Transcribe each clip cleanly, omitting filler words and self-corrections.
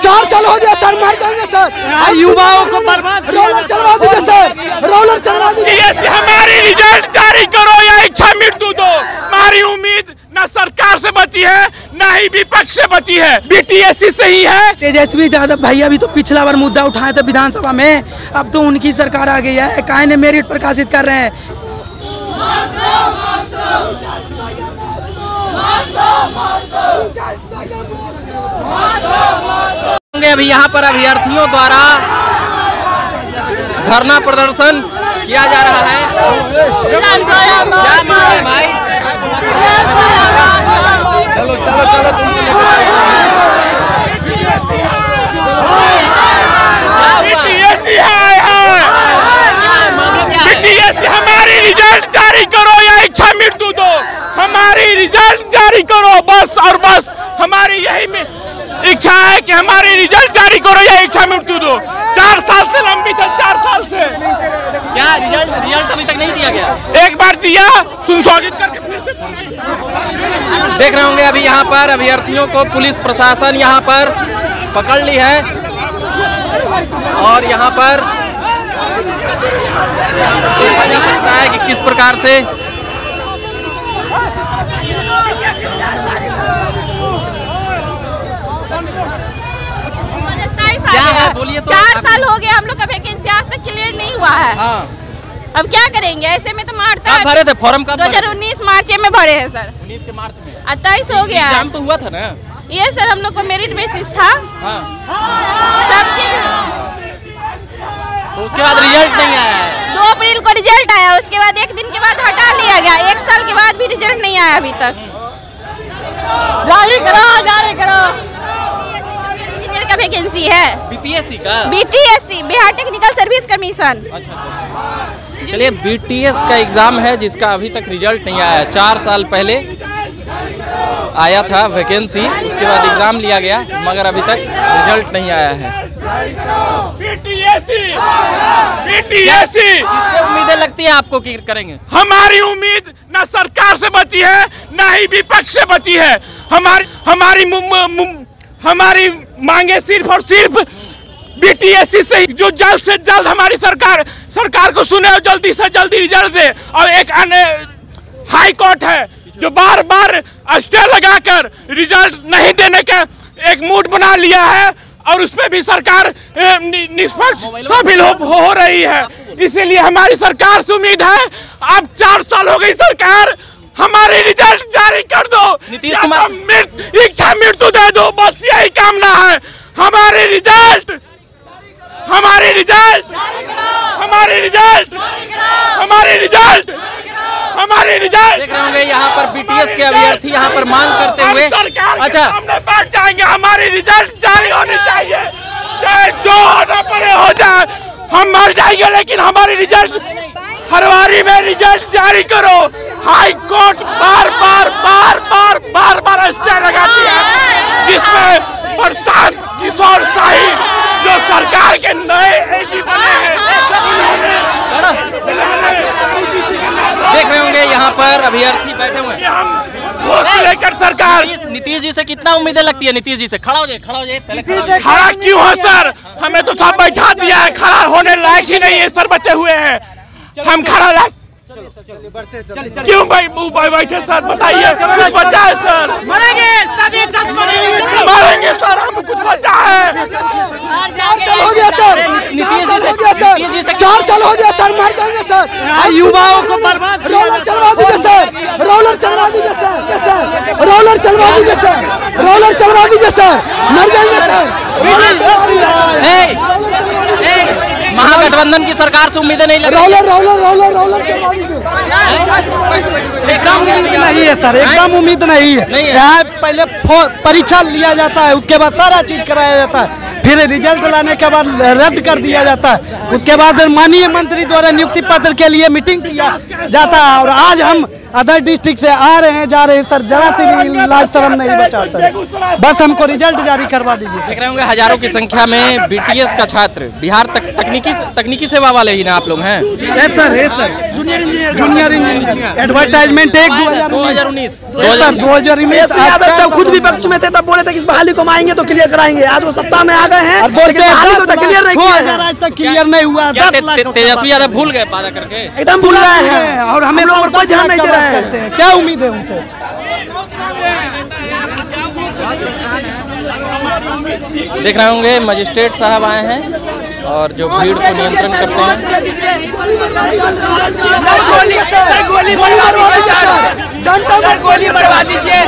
4 साल हो गया सर, मर जाएंगे सर। युवाओं को बर्बाद, रोलर चलवा दीजिए सर, रोलर चलवा दीजिए। हमारी रिजल्ट जारी करो या इच्छा मृत्यु दो। हमारी उम्मीद न सरकार से बची है न ही विपक्ष से बची है, बीटीएससी से ही है। तेजस्वी यादव भैया भी तो पिछला बार मुद्दा उठाए थे विधानसभा में, अब तो उनकी सरकार आ गई है, काहे ने मेरिट प्रकाशित कर रहे हैं। अभी यहाँ पर अभ्यर्थियों द्वारा धरना प्रदर्शन किया जा रहा है। क्या मांग है भाई? चलो चलो चलो बीटीएससी हमारी रिजल्ट जारी करो या इच्छा मृत्यु दो। हमारी रिजल्ट जारी करो बस और बस। हमारी यही इच्छा है कि हमारी रिजल्ट जारी करो या इच्छा मृत्यु दो। 4 साल से लंबित है, 4 साल से। क्या रिजल्ट अभी तक नहीं दिया गया? एक बार दिया, संशोधित करके फिर से देख रहे होंगे अभी यहाँ पर अभ्यर्थियों को पुलिस प्रशासन यहाँ पर पकड़ ली है और यहाँ पर देखा जा सकता है कि किस प्रकार से क्या है, बोलिए तो। 4 साल हो गए हम लोग का वैकेंसी आज तक क्लियर नहीं हुआ है। हाँ। अब क्या करेंगे, ऐसे में तो मारता है। भरे थे फॉर्म कब? 2019 मार्च में भरे हैं सर। 19 के मार्च में 28 हो गया। एग्जाम तो हुआ था ना? ये सर हम लोग को मेरिट बेसिस था। हाँ। सब चीज। तो उसके बाद रिजल्ट नहीं आया है। 2 अप्रैल को रिजल्ट आया, उसके बाद 1 दिन के बाद हटा लिया गया। 1 साल के बाद भी रिजल्ट नहीं आया अभी तक। जारी करो। इंजीनियर का वैकेंसी है। बीपीएससी का? BTSC, Bihar technical service commission. अच्छा। चलिए, बीटीएस का एग्जाम है जिसका अभी तक रिजल्ट नहीं आया। 4 साल पहले आया था वैकेंसी, उसके बाद एग्जाम लिया गया मगर अभी तक रिजल्ट नहीं आया है। बीटीएससी किससे उम्मीदें लगती है आपको कि करेंगे? हमारी उम्मीद न सरकार से बची है न ही विपक्ष से बची है। हमारी मांगे सिर्फ और सिर्फ बीटीएससी से, जो जल्द से जल्द हमारी सरकार को सुने और जल्दी से जल्दी रिजल्ट दे। और एक हाई कोर्ट है जो बार बार स्टे लगाकर रिजल्ट नहीं देने का एक मूड बना लिया है और उस पर भी सरकार निष्पक्ष शामिल हो रही है। इसीलिए हमारी सरकार से उम्मीद है, अब 4 साल हो गई सरकार, हमारी रिजल्ट जारी कर दो। नीतीश कुमार इच्छा मृत्यु दे दो, बस यही कामना है। हमारी रिजल्ट देख रहे होंगे यहाँ पर बीटीएस के अभ्यर्थी यहाँ पर मांग करते हुए। अच्छा, बैठ जाएंगे। हमारी रिजल्ट जारी होनी चाहिए, चाहे जो होना पड़े हो जाए। हम मर जाएंगे लेकिन हमारी रिजल्ट, फरवरी में रिजल्ट जारी करो। हाई कोर्ट बार बार स्टे लगाती है, जिसमें प्रशांत किशोर शाही जो सरकार के नए एजी बने हैं। देख रहे होंगे यहाँ पर अभ्यर्थी बैठे हुए हैं। लेकर सरकार नीतीश जी से कितना उम्मीदें लगती है? नीतीश जी से खड़ा हो जाए खड़ा क्यों है सर? हमें तो सब बैठा दिया है, खड़ा होने लायक ही नहीं है सर, बचे हुए हैं। हम खड़ा लायक क्यों बैठे सर? बताइए, कुछ बचा है सर? मरेंगे सर, हम कुछ बचा है? 4 साल हो गया सर, नीतीश जी से 4 साल हो गया सर, मर जाएंगे सर। युवाओं को बर्बाद, रोलर चलवा दीजिए सर, रोलर चलवा दीजिए सर, रोलर चलवा दीजिए सर, रोलर चलवा दीजिए सर, मर जाएंगे सर। महागठबंधन की सरकार से उम्मीदें नहीं लग रही। रोलर चलवा दीजिए। नहीं है सर, एकदम उम्मीद नहीं है। पहले परीक्षा लिया जाता है, उसके बाद सारा चीज कराया जाता है, फिर रिजल्ट लाने के बाद रद्द कर दिया जाता है। उसके बाद माननीय मंत्री द्वारा नियुक्ति पत्र के लिए मीटिंग किया जाता है और आज हम अदर डिस्ट्रिक्ट से आ रहे हैं जा रहे हैं सर, जरा से भी लाज शर्म नहीं बचा सर। बस हमको रिजल्ट जारी करवा दीजिए। देख रहे होंगे हजारों की संख्या में बीटीएस का छात्र, बिहार तकनीकी सेवा वाले ही ना आप लोग हैं? जूनियर इंजीनियर एडवर्टाइजमेंट 2019 यादव साहब खुद विपक्ष में थे, तब बोले थे कि इस बहाली को मांगेंगे तो क्लियर कराएंगे। आज वो सत्ता में आ गए हैं, क्लियर नहीं किया है। आज तक क्लियर नहीं हुआ। तेजस्वी यादव भूल गए वादा करके, एकदम भूल गए हैं और हमें लोग पर कोई ध्यान नहीं दे रहे हैं। क्या उम्मीद है उनसे? देख रहे होंगे मजिस्ट्रेट साहब आए हैं और जो भीड़ को नियंत्रण करते हैं। गोली मरवा दीजिए,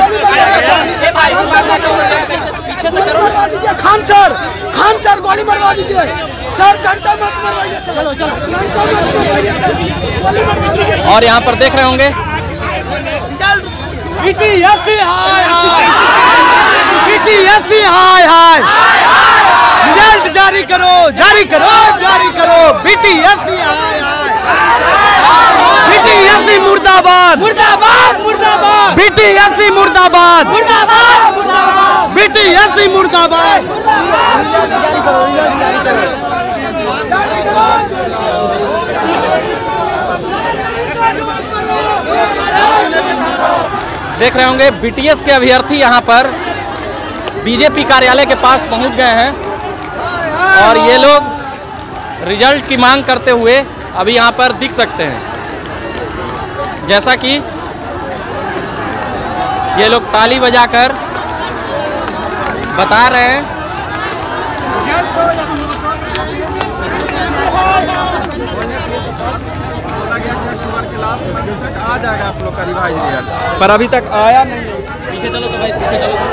खान सर गोली मरवा दीजिए सर, डंडा मत मरवाइए सर। और यहाँ पर देख रहे होंगे रिजल्ट जारी करो, जारी करो, जारी करो। बीटीएससी मुर्दाबाद, मुर्दाबाद, मुर्दाबाद। बीटीएससी मुर्दाबाद, मुर्दाबाद, मुर्दाबाद। बीटीएससी मुर्दाबाद। देख रहे होंगे बीटीएस के अभ्यर्थी यहाँ पर बीजेपी कार्यालय के पास पहुँच गए हैं और ये लोग रिजल्ट की मांग करते हुए अभी यहाँ पर दिख सकते हैं। जैसा कि ये लोग ताली बजाकर बता रहे हैं। आ जाएगा आप लोग का रिवाइज रिजल्ट, पर अभी तक आया नहीं। पीछे चलो तो भाई, पीछे चलो।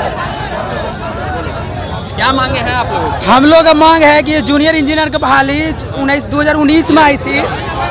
क्या मांगे हैं आप लोग? हम लोग का मांग है कि जूनियर इंजीनियर की बहाली 2019 में आई थी,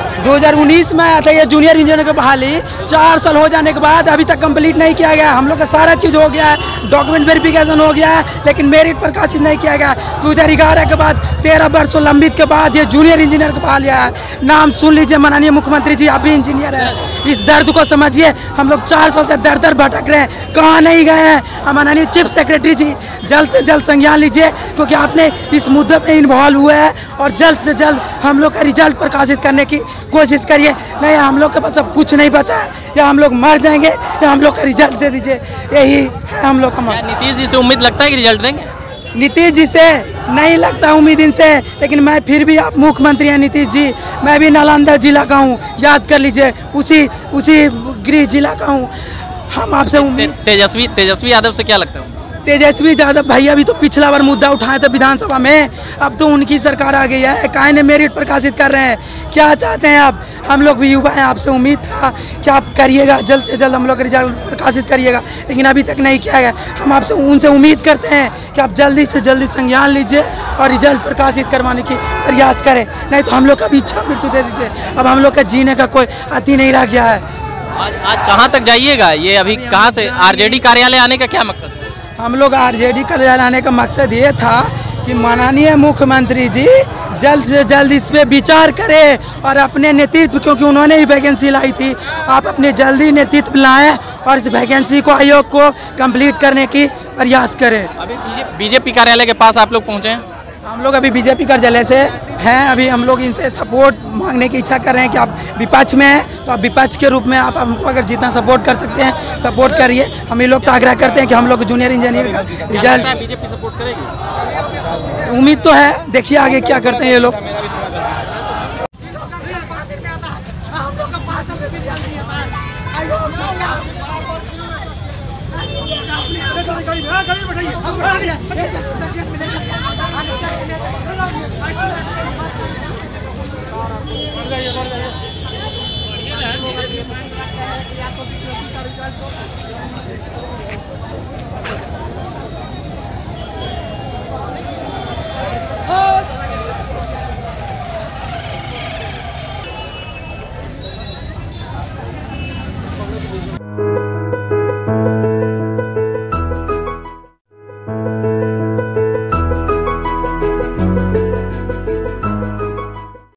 2019 में आया था ये जूनियर इंजीनियर की बहाली। 4 साल हो जाने के बाद अभी तक कंप्लीट नहीं किया गया। हम लोग का सारा चीज़ हो गया है, डॉक्यूमेंट वेरिफिकेशन हो गया है, लेकिन मेरिट प्रकाशित नहीं किया गया। 2011 के बाद 13 वर्षों लंबित के बाद ये जूनियर इंजीनियर की बहाली है। नाम सुन लीजिए, माननीय मुख्यमंत्री जी, आप भी इंजीनियर हैं, इस दर्द को समझिए। हम लोग 4 साल से दर दर भटक रहे हैं, कहाँ नहीं गए हैं। माननीय चीफ सेक्रेटरी जी, जल्द से जल्द संज्ञान लीजिए, क्योंकि आपने इस मुद्दे पे इन्वॉल्व हुए हैं और जल्द से जल्द हम लोग का रिजल्ट प्रकाशित करने की कोशिश करिए। नहीं, हम लोग के पास अब कुछ नहीं बचा है, या हम लोग मर जाएंगे या हम लोग का रिजल्ट दे दीजिए, यही है हम लोग का मांग। नीतीश जी से उम्मीद लगता है कि रिजल्ट देंगे? नीतीश जी से नहीं लगता उम्मीद इनसे, लेकिन मैं फिर भी, आप मुख्यमंत्री हैं नीतीश जी, मैं भी नालंदा जिला का हूँ, याद कर लीजिए, उसी गृह जिला का हूँ। हम आपसे उम्मीद। तेजस्वी यादव से क्या लगता है? तेजस्वी यादव भैया भी तो पिछला बार मुद्दा उठाए थे विधानसभा में, अब तो उनकी सरकार आ गई है, काहे ने मेरिट प्रकाशित कर रहे हैं। क्या चाहते हैं आप? हम लोग भी युवा हैं, आपसे उम्मीद था कि आप करिएगा, जल्द से जल्द हम लोग का रिजल्ट प्रकाशित करिएगा, लेकिन अभी तक नहीं किया गया। हम आपसे उनसे उम्मीद करते हैं कि आप जल्दी से जल्दी संज्ञान लीजिए और रिजल्ट प्रकाशित करवाने की प्रयास करें, नहीं तो हम लोग का भी इच्छा मृत्यु दे दीजिए। अब हम लोग का जीने का कोई अति नहीं रह गया है। आज कहाँ तक जाइएगा? ये अभी कहाँ से आरजेडी कार्यालय आने का क्या मकसद है? हम लोग आरजेडी कार्यालय आने का मकसद ये था कि माननीय मुख्यमंत्री जी जल्द से जल्द इस पे विचार करें और अपने नेतृत्व, क्योंकि उन्होंने ही वैकेंसी लाई थी, आप अपने जल्दी नेतृत्व लाएं और इस वैकेंसी को, आयोग को कंप्लीट करने की प्रयास करें। अभी बीजेपी कार्यालय के पास आप लोग पहुँचे हैं? हम लोग अभी बीजेपी कार्यालय से हैं, अभी हम लोग इनसे सपोर्ट मांगने की इच्छा कर रहे हैं कि आप विपक्ष में हैं तो आप विपक्ष के रूप में आप हमको अगर जितना सपोर्ट कर सकते हैं सपोर्ट करिए। हम ये लोग से आग्रह करते हैं कि हम लोग जूनियर इंजीनियर का रिजल्ट, बीजेपी सपोर्ट करेगी? उम्मीद तो है, देखिए आगे क्या करते हैं ये लोग। गाड़ी बैठाइए।